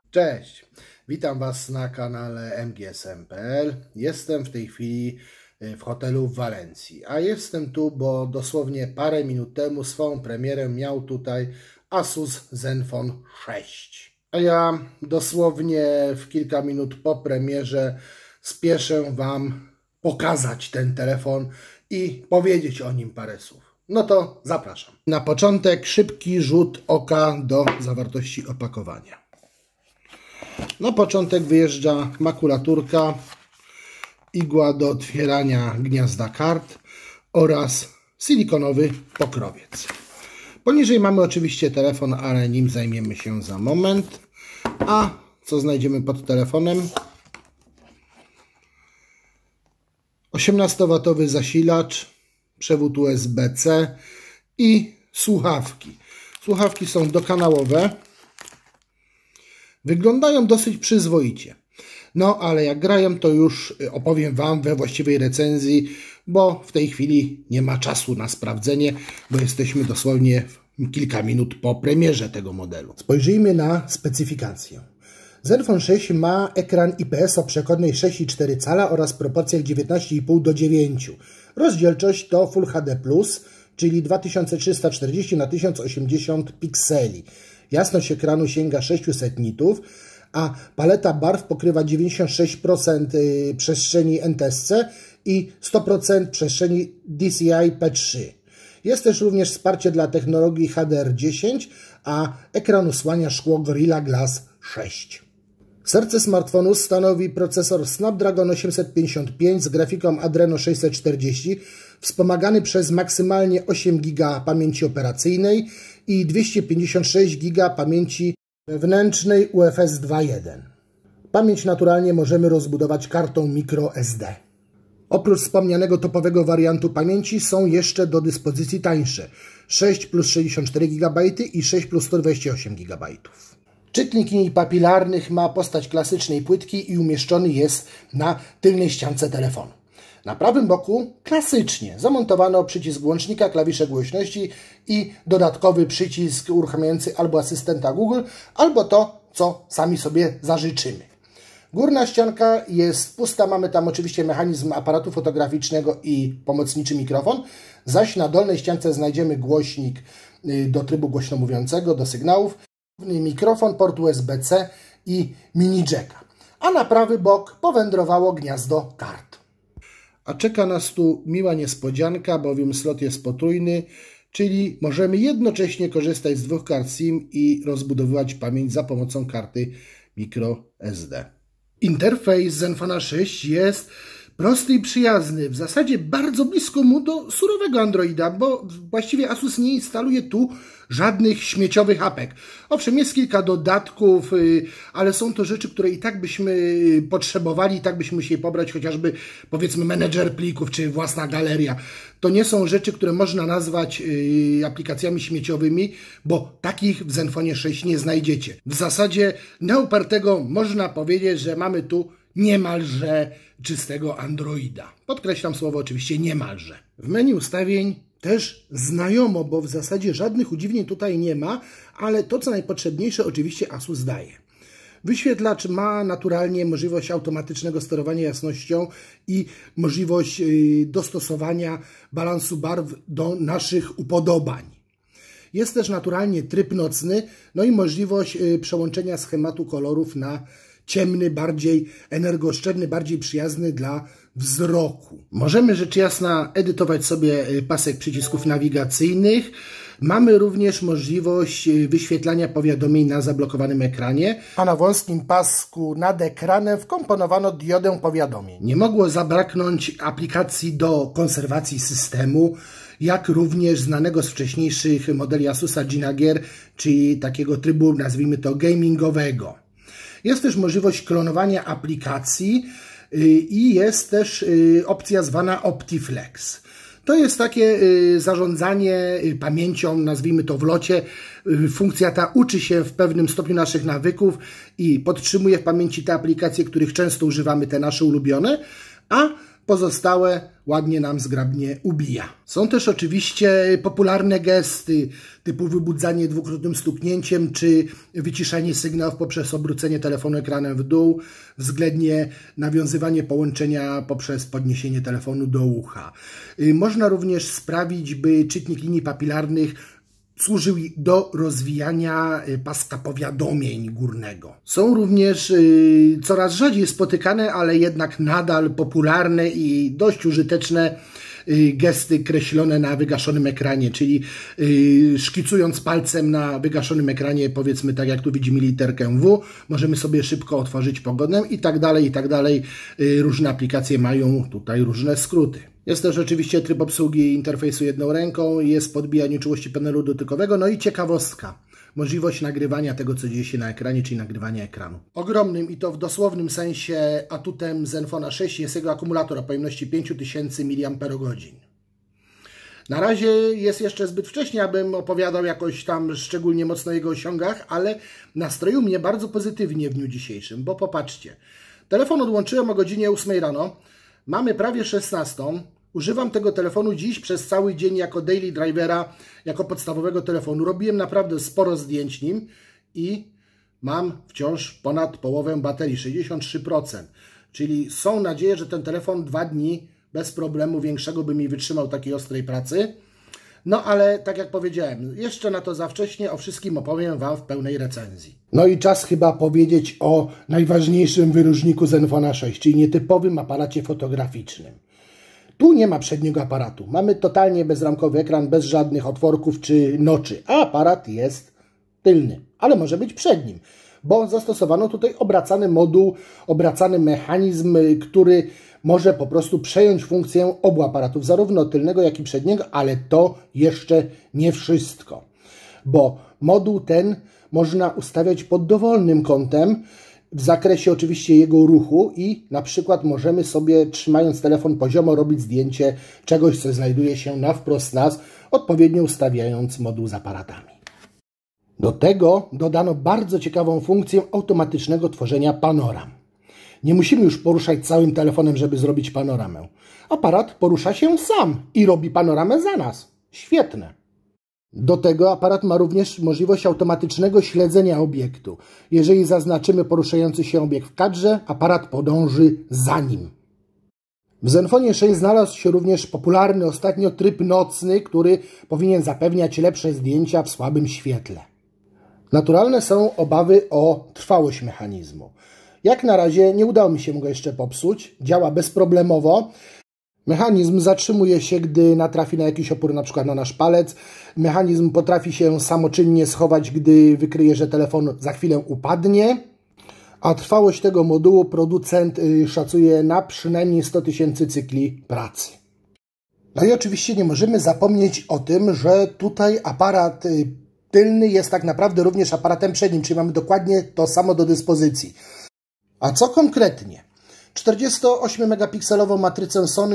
Cześć, witam Was na kanale mgsm.pl. Jestem w tej chwili w hotelu w Walencji, a jestem tu, bo dosłownie parę minut temu swoją premierę miał tutaj Asus Zenfone 6. A ja dosłownie w kilka minut po premierze spieszę Wam pokazać ten telefon i powiedzieć o nim parę słów. No to zapraszam. Na początek szybki rzut oka do zawartości opakowania. Na początek wyjeżdża makulaturka, igła do otwierania gniazda kart oraz silikonowy pokrowiec. Poniżej mamy oczywiście telefon, ale nim zajmiemy się za moment. A co znajdziemy pod telefonem? 18W zasilacz, przewód USB-C i słuchawki. Słuchawki są dokanałowe. Wyglądają dosyć przyzwoicie. No, ale jak grają, to już opowiem Wam we właściwej recenzji, bo w tej chwili nie ma czasu na sprawdzenie, bo jesteśmy dosłownie kilka minut po premierze tego modelu. Spojrzyjmy na specyfikację. Zenfone 6 ma ekran IPS o przekątnej 6,4 cala oraz proporcjach 19,5 do 9. Rozdzielczość to Full HD+, czyli 2340 na 1080 pikseli. Jasność ekranu sięga 600 nitów, a paleta barw pokrywa 96% przestrzeni NTSC i 100% przestrzeni DCI P3. Jest też również wsparcie dla technologii HDR10, a ekran usłania szkło Gorilla Glass 6. Serce smartfonu stanowi procesor Snapdragon 855 z grafiką Adreno 640, wspomagany przez maksymalnie 8 GB pamięci operacyjnej i 256 GB pamięci wewnętrznej UFS 2.1. Pamięć naturalnie możemy rozbudować kartą microSD. Oprócz wspomnianego topowego wariantu pamięci są jeszcze do dyspozycji tańsze 6 plus 64 GB i 6 plus 128 GB. Czytnik linii papilarnych ma postać klasycznej płytki i umieszczony jest na tylnej ściance telefonu. Na prawym boku klasycznie zamontowano przycisk włącznika, klawisze głośności i dodatkowy przycisk uruchamiający albo asystenta Google, albo to, co sami sobie zażyczymy. Górna ścianka jest pusta, mamy tam oczywiście mechanizm aparatu fotograficznego i pomocniczy mikrofon, zaś na dolnej ściance znajdziemy głośnik do trybu głośno mówiącego, do sygnałów, mikrofon, port USB-C i mini jacka. A na prawy bok powędrowało gniazdo kart. A czeka nas tu miła niespodzianka, bowiem slot jest potrójny, czyli możemy jednocześnie korzystać z dwóch kart SIM i rozbudowywać pamięć za pomocą karty microSD. Interfejs Zenfona 6 jest prosty i przyjazny, w zasadzie bardzo blisko mu do surowego Androida, bo właściwie Asus nie instaluje tu żadnych śmieciowych apek. Owszem, jest kilka dodatków, ale są to rzeczy, które i tak byśmy potrzebowali, i tak byśmy musieli pobrać, chociażby powiedzmy menedżer plików, czy własna galeria. To nie są rzeczy, które można nazwać aplikacjami śmieciowymi, bo takich w Zenfonie 6 nie znajdziecie. W zasadzie na upartego można powiedzieć, że mamy tu niemalże czystego Androida. Podkreślam słowo oczywiście niemalże. W menu ustawień też znajomo, bo w zasadzie żadnych udziwnień tutaj nie ma, ale to co najpotrzebniejsze oczywiście Asus daje. Wyświetlacz ma naturalnie możliwość automatycznego sterowania jasnością i możliwość dostosowania balansu barw do naszych upodobań. Jest też naturalnie tryb nocny, no i możliwość przełączenia schematu kolorów na ciemny, bardziej energooszczędny, bardziej przyjazny dla wzroku. Możemy rzecz jasna edytować sobie pasek przycisków nawigacyjnych. Mamy również możliwość wyświetlania powiadomień na zablokowanym ekranie, a na wąskim pasku nad ekranem wkomponowano diodę powiadomień. Nie mogło zabraknąć aplikacji do konserwacji systemu, jak również znanego z wcześniejszych modeli Asusa Gynagear, czyli takiego trybu, nazwijmy to, gamingowego. Jest też możliwość klonowania aplikacji i jest też opcja zwana OptiFlex. To jest takie zarządzanie pamięcią, nazwijmy to w locie. Funkcja ta uczy się w pewnym stopniu naszych nawyków i podtrzymuje w pamięci te aplikacje, których często używamy, te nasze ulubione, a pozostałe ładnie nam zgrabnie ubija. Są też oczywiście popularne gesty typu wybudzanie dwukrotnym stuknięciem czy wyciszanie sygnałów poprzez obrócenie telefonu ekranem w dół, względnie nawiązywanie połączenia poprzez podniesienie telefonu do ucha. Można również sprawić, by czytnik linii papilarnych służył do rozwijania paska powiadomień górnego. Są również coraz rzadziej spotykane, ale jednak nadal popularne i dość użyteczne gesty kreślone na wygaszonym ekranie, czyli szkicując palcem na wygaszonym ekranie, powiedzmy tak jak tu widzimy literkę W, możemy sobie szybko otworzyć pogodę i tak dalej, i tak dalej. Różne aplikacje mają tutaj różne skróty. Jest też oczywiście tryb obsługi interfejsu jedną ręką, jest podbijanie czułości panelu dotykowego, no i ciekawostka. Możliwość nagrywania tego, co dzieje się na ekranie, czyli nagrywania ekranu. Ogromnym i to w dosłownym sensie atutem Zenfona 6 jest jego akumulator o pojemności 5000 mAh. Na razie jest jeszcze zbyt wcześnie, abym opowiadał jakoś tam szczególnie mocno o jego osiągach, ale nastroił mnie bardzo pozytywnie w dniu dzisiejszym, bo popatrzcie. Telefon odłączyłem o godzinie 8 rano, mamy prawie 16. Używam tego telefonu dziś przez cały dzień jako daily drivera, jako podstawowego telefonu. Robiłem naprawdę sporo zdjęć nim i mam wciąż ponad połowę baterii, 63%. Czyli są nadzieje, że ten telefon 2 dni bez problemu większego by mi wytrzymał takiej ostrej pracy. No ale tak jak powiedziałem, jeszcze na to za wcześnie, o wszystkim opowiem Wam w pełnej recenzji. No i czas chyba powiedzieć o najważniejszym wyróżniku Zenfona 6, czyli nietypowym aparacie fotograficznym. Tu nie ma przedniego aparatu. Mamy totalnie bezramkowy ekran, bez żadnych otworków czy noczy. A aparat jest tylny, ale może być przednim, bo zastosowano tutaj obracany moduł, obracany mechanizm, który może po prostu przejąć funkcję obu aparatów, zarówno tylnego, jak i przedniego, ale to jeszcze nie wszystko, bo moduł ten można ustawiać pod dowolnym kątem, w zakresie oczywiście jego ruchu i na przykład możemy sobie, trzymając telefon poziomo, robić zdjęcie czegoś, co znajduje się na wprost nas, odpowiednio ustawiając moduł z aparatami. Do tego dodano bardzo ciekawą funkcję automatycznego tworzenia panoram. Nie musimy już poruszać całym telefonem, żeby zrobić panoramę. Aparat porusza się sam i robi panoramę za nas. Świetne. Do tego aparat ma również możliwość automatycznego śledzenia obiektu. Jeżeli zaznaczymy poruszający się obiekt w kadrze, aparat podąży za nim. W Zenfonie 6 znalazł się również popularny ostatnio tryb nocny, który powinien zapewniać lepsze zdjęcia w słabym świetle. Naturalne są obawy o trwałość mechanizmu. Jak na razie nie udało mi się go jeszcze popsuć, działa bezproblemowo. Mechanizm zatrzymuje się, gdy natrafi na jakiś opór, na przykład na nasz palec. Mechanizm potrafi się samoczynnie schować, gdy wykryje, że telefon za chwilę upadnie. A trwałość tego modułu producent szacuje na przynajmniej 100 000 cykli pracy. No i oczywiście nie możemy zapomnieć o tym, że tutaj aparat tylny jest tak naprawdę również aparatem przednim, czyli mamy dokładnie to samo do dyspozycji. A co konkretnie? 48-megapikselową matrycę Sony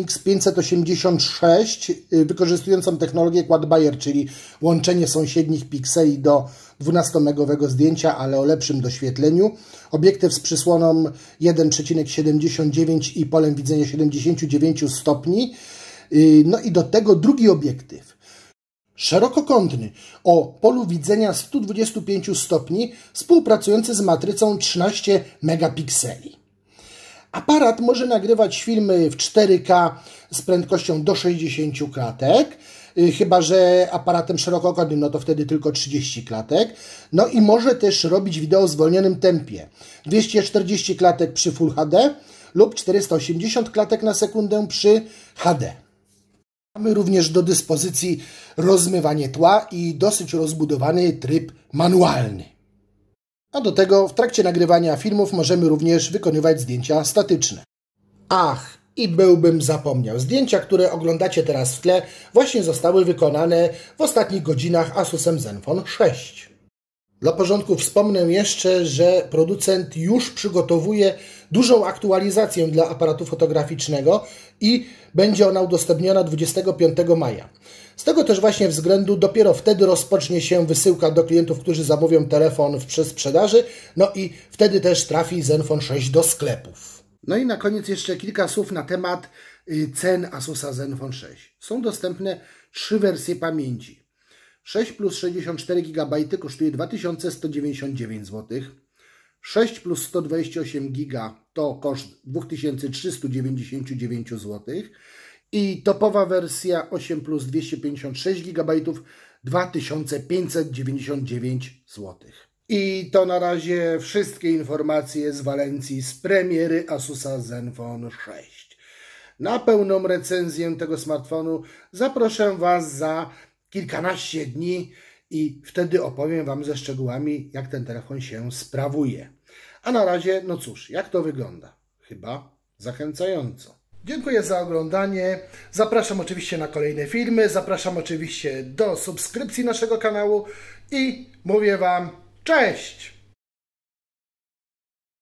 IMX586 wykorzystującą technologię Quad Bayer, czyli łączenie sąsiednich pikseli do 12-megowego zdjęcia, ale o lepszym doświetleniu. Obiektyw z przysłoną 1,79 i polem widzenia 79 stopni. No i do tego drugi obiektyw. Szerokokątny o polu widzenia 125 stopni, współpracujący z matrycą 13 megapikseli. Aparat może nagrywać filmy w 4K z prędkością do 60 klatek, chyba że aparatem szerokokątnym, no to wtedy tylko 30 klatek. No i może też robić wideo w zwolnionym tempie. 240 klatek przy Full HD lub 480 klatek na sekundę przy HD. Mamy również do dyspozycji rozmywanie tła i dosyć rozbudowany tryb manualny. A do tego w trakcie nagrywania filmów możemy również wykonywać zdjęcia statyczne. Ach, i byłbym zapomniał. Zdjęcia, które oglądacie teraz w tle, właśnie zostały wykonane w ostatnich godzinach Asusem Zenfone 6. Dla porządku wspomnę jeszcze, że producent już przygotowuje dużą aktualizację dla aparatu fotograficznego i będzie ona udostępniona 25 maja. Z tego też właśnie względu dopiero wtedy rozpocznie się wysyłka do klientów, którzy zamówią telefon w przedsprzedaży, no i wtedy też trafi Zenfone 6 do sklepów. No i na koniec jeszcze kilka słów na temat cen Asusa Zenfone 6. Są dostępne 3 wersje pamięci. 6 plus 64 GB kosztuje 2199 zł. 6 plus 128 GB to koszt 2399 zł. I topowa wersja 8 plus 256 GB 2599 zł. I to na razie wszystkie informacje z Walencji, z premiery Asusa Zenfone 6. Na pełną recenzję tego smartfonu zaproszę Was za kilkanaście dni i wtedy opowiem Wam ze szczegółami, jak ten telefon się sprawuje. A na razie, no cóż, jak to wygląda? Chyba zachęcająco. Dziękuję za oglądanie. Zapraszam oczywiście na kolejne filmy. Zapraszam oczywiście do subskrypcji naszego kanału i mówię Wam cześć!